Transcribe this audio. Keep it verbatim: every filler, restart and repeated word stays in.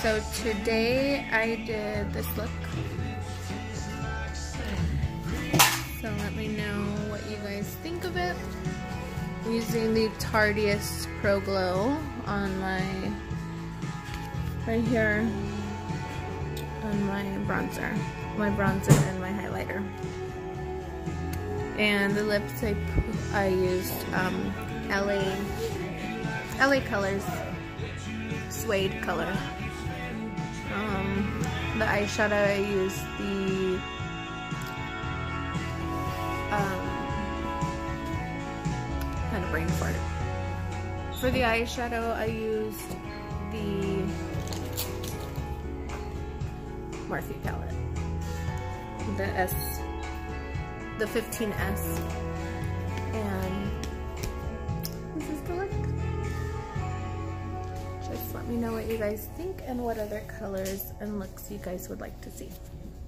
So today I did this look. So let me know what you guys think of it. I'm using the Tarteist Pro Glow on my, right here, on my bronzer. My bronzer and my highlighter. And the lips I, I used um, L A L A Colors Suede color. Um, the eyeshadow I used the um, kind of brain fart. For the eyeshadow I used the Morphe palette. The S, the fifteen S, and this is the look. Just let me know what you guys think and what other colors and looks you guys would like to see.